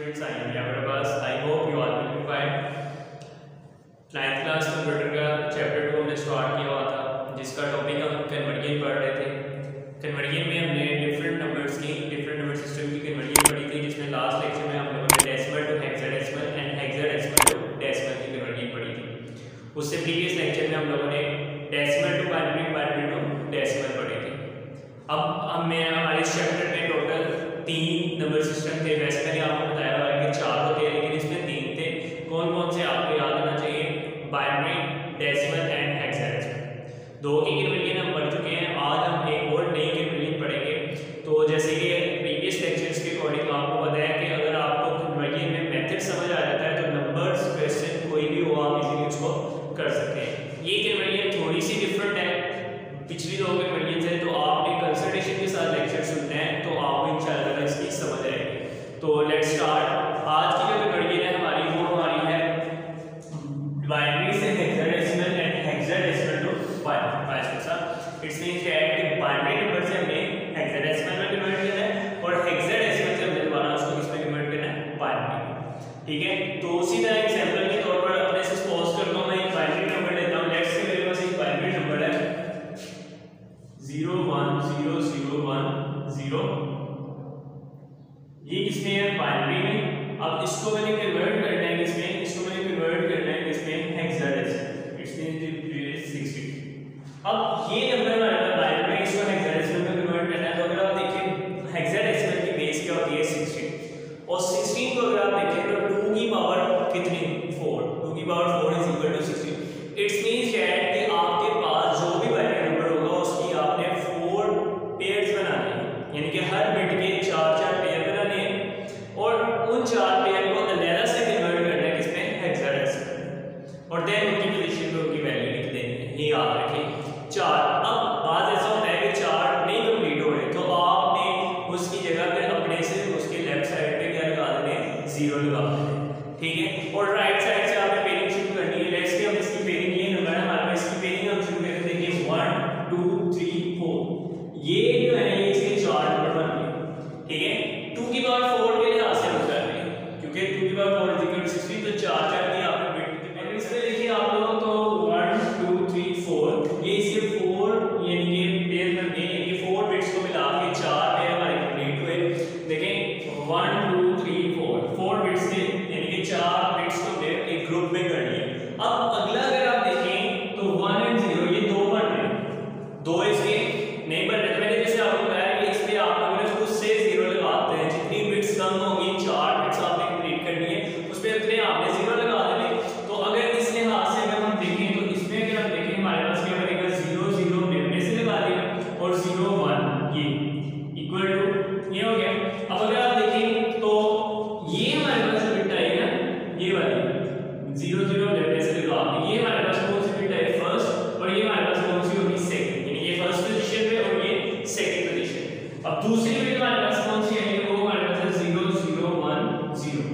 students, I am Yavarabas. I hope you all will be fine. 9th class computer का chapter 2 हमने start किया हुआ था, जिसका टॉपिक हम कन्वर्जन पढ़ रहे थे। कन्वर्जन में हमने डिफरेंट नंबर सिस्टम की कन्वर्जन पढ़ी थी, जिसमें लास्ट लेक्चर में हम लोगों ने decimal to hexadecimal and hexadecimal to decimal की कन्वर्जन पढ़ी थी। उससे प्रीवियस लेक्चर में हम लोगों ने decimal to binary, binary to decimal पढ़ी थी। अब हमारे इस चैप्टर में टोटल 3 नंबर सिस्टम थे। वैसे मैंने आपको बताया हुआ है कि 4 होते हैं, लेकिन इसमें 3 थे। कौन कौन से आपको याद होना चाहिए? Binary, decimal and hexadecimal. 2 की कन्वर्जन हम पढ़ चुके हैं। आज हम एक और नई कन्वर्जन पढ़ेंगे। तो जैसे कि प्रीवियस लेक्चर्स के अकॉर्डिंग आपको पता है कि अगर आपको कन्वर्जन में मेथड समझ आ जाता है तो नंबर्स क्वेश्चन कोई भी हो आप इजीली उसको कर सकते हैं। ये कन्वर्जन थोड़ी सी डिफरेंट है पिछली 2 कन्वर्जन से, तो आपने कंसल्टेशन के साथ लेक्चर सुनते हैं तो आपको इंशाल्लाह इसकी समझ आएगी। तो लेट्स स्टार्ट। आज की जो कन्वर्जन है हमारी, वो हमारी है बाइनरी से hexadecimal and hexadecimal to binary. It's means that कि बाइनरी नंबर से हमने हेक्साडेसिमल में कन्वर्ट करना है और हेक्साडेसिमल से हमने दोबारा उसको किसमें कन्वर्ट करना है? बाइनरी। ठीक है, तो उसी तरह एग्जांपल के तौर पर अपने से सपोज करता हूं मैं एक बाइनरी नंबर लेता हूं। लेट्स से मेरे पास एक बाइनरी नंबर है 0 1 0 0 1 0। ये किसमें है? बाइनरी में। अब इसको मैंने कन्वर्ट करना है किसमें? इसको मैंने कन्वर्ट करना है किसमें? हेक्साडेसिमल। It's means 60। अब ये नंबर हमारे पास बाइनरी में, इसको हेक्साडेसिमल में कन्वर्ट करना है। तो अगर आप देखें हेक्साडेसिमल की बेस क्या होती है? 16। और 16 को अगर आप देखें तो 2 की पावर कितनी? 4। 2 की power 4 is equal to 16। It's means that कि आपके पास जो भी बाइनरी नंबर होगा उसकी आपने 4 पेयर्स बनाने हैं, यानी कि हर बिट के 4-4 पेयर बनाने हैं और उन 4 पेयर को अलग से कन्वर्ट करना है किसमें? हेक्साडेसिमल। और देन उनकी पोजीशन पे उनकी वैल्यू लिख देनी है। ये याद रखें 4। अब बात ऐसा होता है कि 4 नहीं कंप्लीट हो रहे तो आपने उसकी जगह पे अपने से उसके लेफ्ट साइड पे क्या लगा देने? 0 लगा देने। ठीक है, और राइट साइड से आपने पेयरिंग शुरू करनी है। लेट्स से हम इसकी पेयरिंग, ये नंबर है हमारे पास, इसकी पेयरिंग हम शुरू करें। देखिए 1 2 3 4, ये जो है ये इसके 4 नंबर बन गए। ठीक है, 2 की पावर 4 के लिहाज से हम कर रहे हैं क्योंकि 2 की पावर 4 इज इक्वल टू 16, तो 4 दिए आपने बिट। और इसमें देखिए आप लोग तो 1 2 3 4, ये इसके 4 यानी कि पेयर बन गए, यानी कि 4 बिट्स को मिला के 4 पेयर हमारे कंप्लीट हुए। देखें 1 2 3 4 बिट्स थे, यानी कि 4 बिट्स को हमने एक ग्रुप में कर लिया। अब अगला अगर आप देखें तो 1 एंड 0 ये 2 बन रहे हैं, 2 इसके नहीं बन रहे। मैंने जैसे आपको बताया कि इसमें आप लोगों ने खुद से 0 लगाते हैं। जितनी बिट्स कम होगी, 4 बिट्स आपने कंप्लीट करनी है, उसमें उतने आपने 0 लगा देने। तो अगर इस लिहाज से अगर हम देखें तो इसमें अगर हम देखें हमारे पास क्या बनेगा? 0 0 में से लगा दिया और 0 1 ये इक्वल टू ये हो गया। अब अगर आप देखें तो ये हमारे पास जो बिट आएगा ये वाली 0 0 लेने से लगा, ये हमारे पास कौन सी बिट है? फर्स्ट। और ये हमारे पास कौन सी होगी? सेकंड। यानी ये फर्स्ट पोजीशन पे और ये सेकंड पोजीशन। अब दूसरी बिट हमारे पास कौन सी है? वो हमारे पास है 0 0 1 0।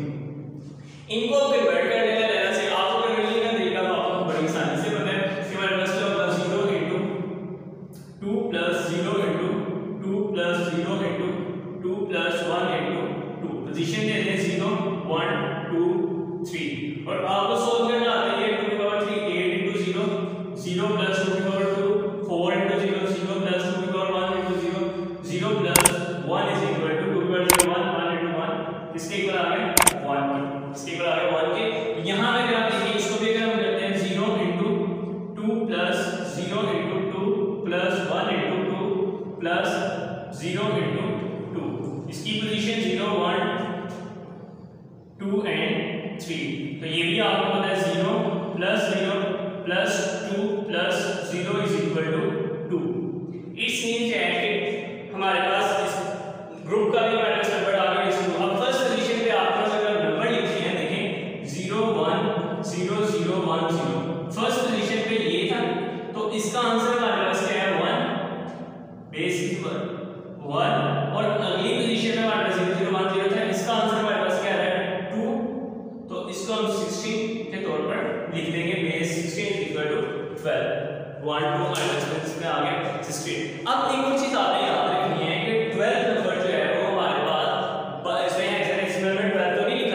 इनको कन्वर्ट करने का लेना से आपको कन्वर्जन का तरीका तो आपको बड़ी आसानी से पता है कि हमारे पास क्या होगा? 0 into 2 plus 0 into 2 plus 0 into 2 plus 1 into 2। Position देते हैं 0 1 2 3। और आपको सॉल्व करना आता है 2 की पावर 3 8 into 0 0 plus 2 की पावर 2 4 into 0 0 plus 2 की power 1 into 0 0 plus 1 is equal to 2 की पावर 1 1 into 1 किसके इक्वल आ गया? 1 के। इसके इक्वल आ गया 1 के। यहां पे अगर आप देखिए इसको भी अगर हम करते हैं 0 into 2 plus 0 into 2 plus 1 into 2 plus 0 into 2, इसकी पोजीशन 0 1 2 एंड 3। तो ये भी आपको पता है 0 plus 0 plus 2 plus 0 is equal to 2। It's means that हमारे पास इस ग्रुप का भी हमारे पास नंबर आ गया। इसको अब फर्स्ट पोजीशन पे आपके पास अगर नंबर लिखे हैं, देखें 0 1 0 0 1 0, फर्स्ट पोजीशन पे ये था, तो इसका आंसर हमारे पास क्या है? 1 बेस 1। और अगली पोजीशन में हमारे पास 0 0 1 0 था, इसका आंसर हमारे पास क्या है? 2। तो इसको हम 16 के तौर पर लिख देंगे। Base 16 equal to 12। 1 2 माइनस में आ गया 16। अब एक और चीज आपने याद रखनी है कि 12 नंबर जो है वो हमारे पास इसमें हेक्साडेसिमल में 12 तो नहीं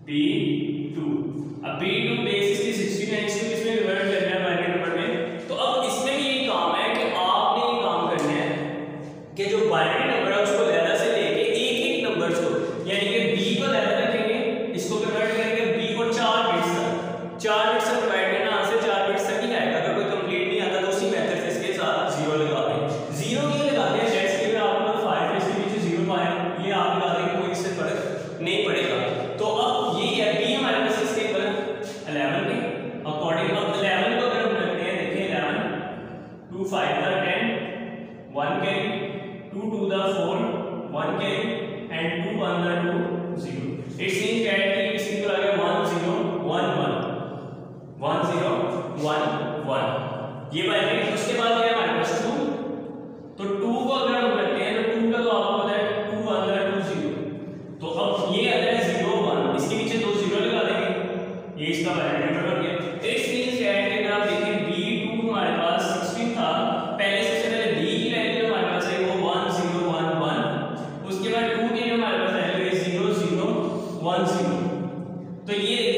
B2। अब B2 बेस इसकी 16 है, इसको किसमें रिवर्ट करना है बाइनरी नंबर में। तो अब इसमें भी यही काम है कि आपने ये काम करना है कि जो बाइनरी नंबर है उसको लैला से लेके एक एक नंबर को, यानी कि B को लैला रखेंगे, इसको कन्वर्ट करेंगे B को 4 बिट्स तक, 4 बिट्स तक डिवाइड करना, यहाँ से 4 बिट्स तक ही आएगा। अगर कोई कंप्लीट नहीं आता तो उसी मेथड से इसके साथ 0 लगा दें। 0 क्यों लगाते हैं, जैसे कि आपको 5 है, इसके पीछे 0 पाए, ये आप लगा देंगे, कोई इससे फर्क नहीं पड़ेगा। तो अब ये है B हमारे पास इसके ऊपर 11 के अकॉर्डिंग। अब 11 को अगर हम करते हैं, देखिए 11 2 5 का 10 1 कैरी 2 2 का 4 1 कैरी एंड 2 1 का 2 0। इट्स मीन दैट कि इसकी तो आ गया 1 0 1 1 1 0 1 1 ये बाइनरी। उसके बाद है हमारे पास 2, तो 2 को अगर हम करते हैं तो 2 का तो आपको पता है 2 1 का 2 0। तो अब ये आ जाए 0 1, इसके पीछे 2 0 लगा देंगे, ये इसका बाइनरी नंबर बन गया। इट्स मीन दैट कि अगर आप देखें B2 हमारे पास 16 था, पहले सबसे पहले B की वैल्यू हमारे पास है वो 1 0 1 1, उसके बाद 2 की हमारे पास है 0 0 1 0। तो ये